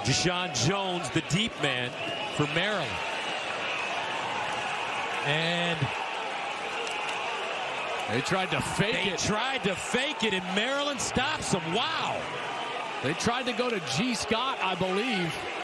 Deshaun Jones, the deep man for Maryland. And they tried to fake it. They tried to fake it, and Maryland stops them. Wow. They tried to go to G. Scott, I believe.